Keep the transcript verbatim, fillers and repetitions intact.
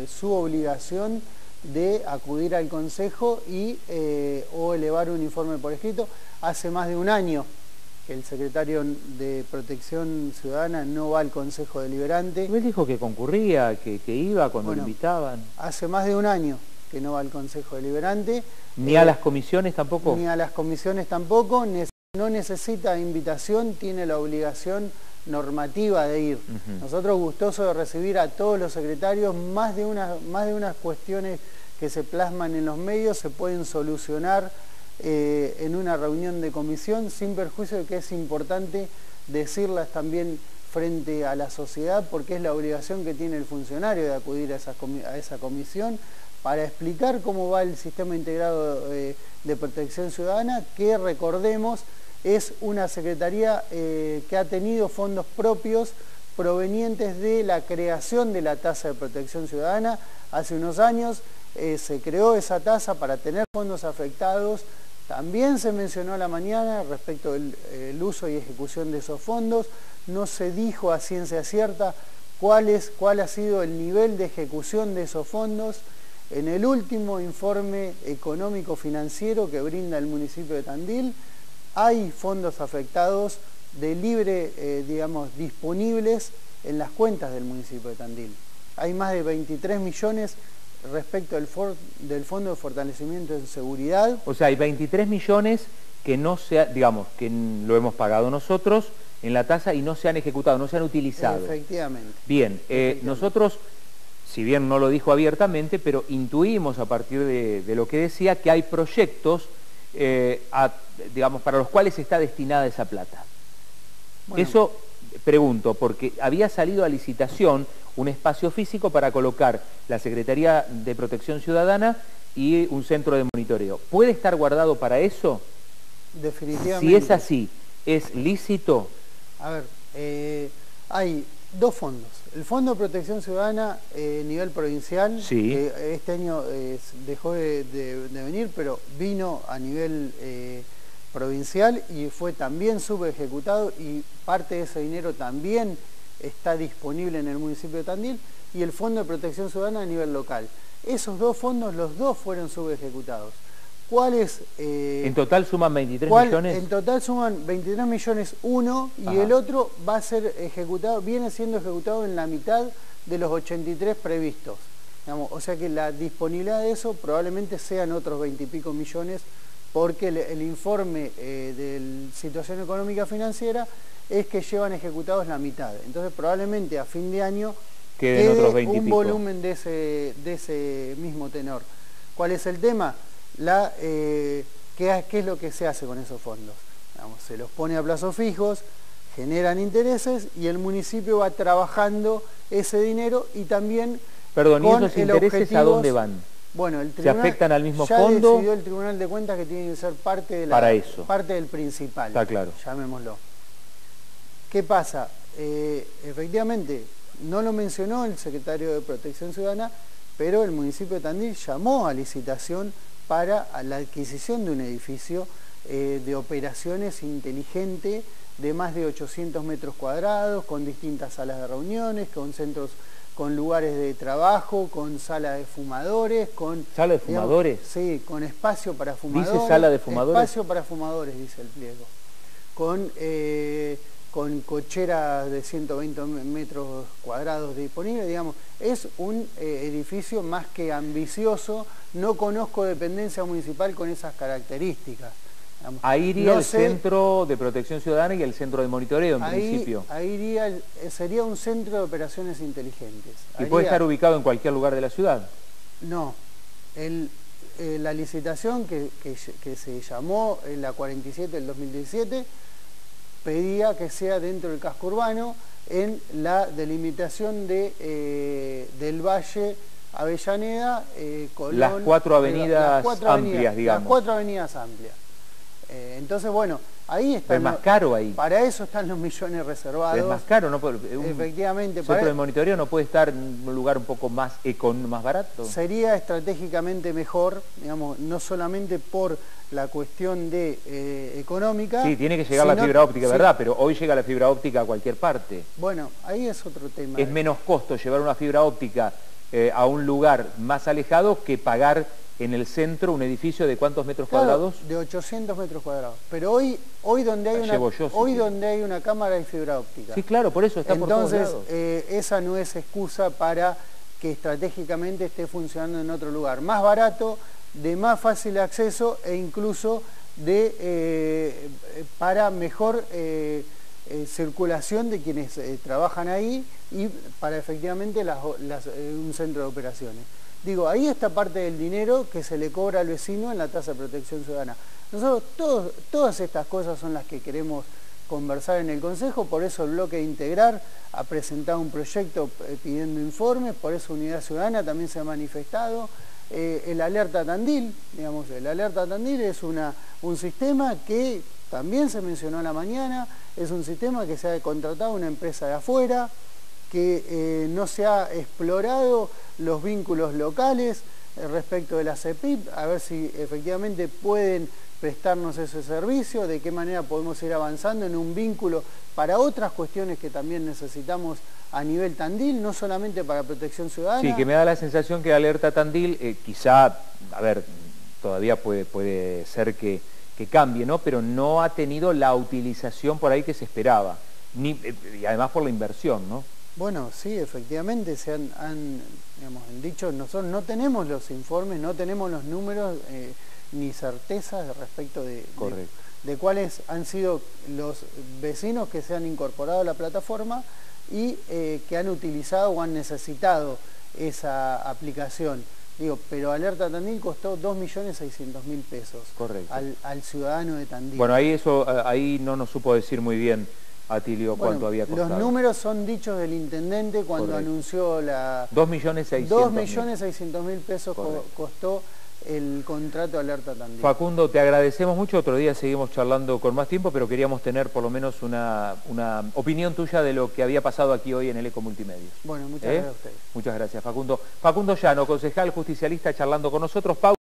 eh, su obligación de acudir al Consejo y eh, o elevar un informe por escrito. Hace más de un año que el secretario de Protección Ciudadana no va al Consejo Deliberante. Él dijo que concurría, que, que iba cuando bueno, lo invitaban. Hace más de un año que no va al Consejo Deliberante. ¿Ni eh, a las comisiones tampoco? Ni a las comisiones tampoco. No necesita invitación, tiene la obligación normativa de ir. Uh-huh. Nosotros gustosos de recibir a todos los secretarios, más de, una, más de unas cuestiones que se plasman en los medios se pueden solucionar eh, en una reunión de comisión, sin perjuicio de que es importante decirlas también frente a la sociedad, porque es la obligación que tiene el funcionario de acudir a esa, a esa comisión para explicar cómo va el sistema integrado eh, de protección ciudadana, que recordemos es una secretaría eh, que ha tenido fondos propios provenientes de la creación de la tasa de protección ciudadana. Hace unos años eh, se creó esa tasa para tener fondos afectados. También se mencionó a la mañana respecto del el uso y ejecución de esos fondos. No se dijo a ciencia cierta cuál, es, cuál ha sido el nivel de ejecución de esos fondos. En el último informe económico financiero que brinda el municipio de Tandil, hay fondos afectados de libre, eh, digamos, disponibles en las cuentas del municipio de Tandil. Hay más de veintitrés millones respecto del, for, del Fondo de Fortalecimiento de Seguridad. O sea, hay veintitrés millones que no se ha, digamos, que lo hemos pagado nosotros en la tasa y no se han ejecutado, no se han utilizado. Efectivamente. Bien, eh, Efectivamente. nosotros, si bien no lo dijo abiertamente, pero intuimos a partir de, de lo que decía que hay proyectos Eh, a, digamos, para los cuales está destinada esa plata. Bueno. Eso pregunto, porque había salido a licitación un espacio físico para colocar la Secretaría de Protección Ciudadana y un centro de monitoreo. ¿Puede estar guardado para eso? Definitivamente. Si es así, ¿es lícito? A ver, eh, hay dos fondos. El Fondo de Protección Ciudadana a eh, nivel provincial, sí. que este año eh, dejó de, de, de venir, pero vino a nivel eh, provincial y fue también subejecutado, y parte de ese dinero también está disponible en el municipio de Tandil, y el Fondo de Protección Ciudadana a nivel local. Esos dos fondos, los dos fueron subejecutados. ¿Cuáles? Eh, ¿En total suman veintitrés cuál, millones? En total suman veintitrés millones uno, y Ajá. el otro va a ser ejecutado, viene siendo ejecutado en la mitad de los ochenta y tres previstos. Digamos, o sea que la disponibilidad de eso probablemente sean otros veinte y pico millones, porque el, el informe eh, de situación económica financiera es que llevan ejecutados la mitad. Entonces probablemente a fin de año quede otros veinte y un pico. volumen de ese, de ese mismo tenor. ¿Cuál es el tema? La, eh, ¿qué, ¿Qué es lo que se hace con esos fondos? Digamos, se los pone a plazos fijos, generan intereses y el municipio va trabajando ese dinero, y también Perdón, con ¿y esos el intereses objetivo, a dónde van? Bueno, el tribunal, ¿se afectan al mismo ya fondo? decidió el Tribunal de Cuentas que tiene que ser parte, de la, Para eso. parte del principal. Está claro. Llamémoslo. ¿Qué pasa? Eh, efectivamente, no lo mencionó el secretario de Protección Ciudadana, pero el municipio de Tandil llamó a licitación para la adquisición de un edificio eh, de operaciones inteligente de más de ochocientos metros cuadrados, con distintas salas de reuniones, con centros, con lugares de trabajo, con sala de fumadores, con... ¿Sala de fumadores? Digamos, sí, con espacio para fumadores. ¿Dice sala de fumadores? Espacio para fumadores, dice el pliego. Con, eh, con cocheras de ciento veinte metros cuadrados disponibles, digamos. Es un eh, edificio más que ambicioso. No conozco dependencia municipal con esas características. Digamos. Ahí iría no el sé, Centro de Protección Ciudadana y el Centro de Monitoreo, en ahí, principio. Ahí iría, sería un centro de operaciones inteligentes. ¿Y Haría, puede estar ubicado en cualquier lugar de la ciudad? No. El, eh, la licitación que, que, que se llamó en la cuarenta y siete del dos mil diecisiete pedía que sea dentro del casco urbano, en la delimitación de, eh, del Valle Avellaneda, eh, Colón... Las cuatro avenidas las cuatro amplias, avenidas, digamos. Las cuatro avenidas amplias. Eh, entonces, bueno, ahí está... Es más caro ahí. Para eso están los millones reservados. Es más caro, ¿no? Un Efectivamente. Centro para de monitoreo no puede estar en un lugar un poco más, econ más barato. Sería estratégicamente mejor, digamos, no solamente por la cuestión de eh, económica. Sí, tiene que llegar la fibra óptica, sí. ¿Verdad? Pero hoy llega la fibra óptica a cualquier parte. Bueno, ahí es otro tema. Es menos costo llevar una fibra óptica eh, a un lugar más alejado que pagar en el centro un edificio de ¿cuántos metros claro, cuadrados? De ochocientos metros cuadrados. Pero hoy, hoy, donde, hay una, yo, si hoy quiero. donde hay una cámara hay fibra óptica. Sí, claro, por eso está Entonces, por todos lados. Eh, esa no es excusa para que estratégicamente esté funcionando en otro lugar. Más barato, de más fácil acceso e incluso de eh, para mejor eh, eh, circulación de quienes eh, trabajan ahí y para efectivamente las, las, eh, un centro de operaciones. Digo, ahí está parte del dinero que se le cobra al vecino en la tasa de protección ciudadana. Nosotros todos, todas estas cosas son las que queremos conversar en el Consejo, por eso el bloque de Integrar ha presentado un proyecto pidiendo informes, por eso Unidad Ciudadana también se ha manifestado. Eh, el Alerta Tandil, digamos, el Alerta Tandil es una, un sistema que también se mencionó a la mañana, es un sistema que se ha contratado una empresa de afuera, que eh, no se ha explorado los vínculos locales eh, respecto de la CEPIP, a ver si efectivamente pueden prestarnos ese servicio, de qué manera podemos ir avanzando en un vínculo para otras cuestiones que también necesitamos a nivel Tandil, no solamente para protección ciudadana. Sí, que me da la sensación que Alerta Tandil, eh, quizá, a ver, todavía puede, puede ser que, que cambie, ¿no? Pero no ha tenido la utilización por ahí que se esperaba, ni, eh, y además por la inversión, ¿no? Bueno, sí, efectivamente, se han, han digamos, han dicho, nosotros no tenemos los informes, no tenemos los números, eh, ni certezas respecto de, de, de cuáles han sido los vecinos que se han incorporado a la plataforma y eh, que han utilizado o han necesitado esa aplicación. Digo, pero Alerta Tandil costó dos millones seiscientos mil pesos al, al ciudadano de Tandil. Bueno, ahí, eso, ahí no nos supo decir muy bien Atilio bueno, cuánto había costado. Los números son dichos del intendente cuando Correcto. anunció la... dos millones seiscientos mil pesos Correcto. costó el contrato Alerta Tandil. Facundo, te agradecemos mucho, otro día seguimos charlando con más tiempo, pero queríamos tener por lo menos una, una opinión tuya de lo que había pasado aquí hoy en el Eco Multimedios. Bueno, muchas ¿Eh? gracias a ustedes. Muchas gracias, Facundo. Facundo Llano, concejal justicialista, charlando con nosotros.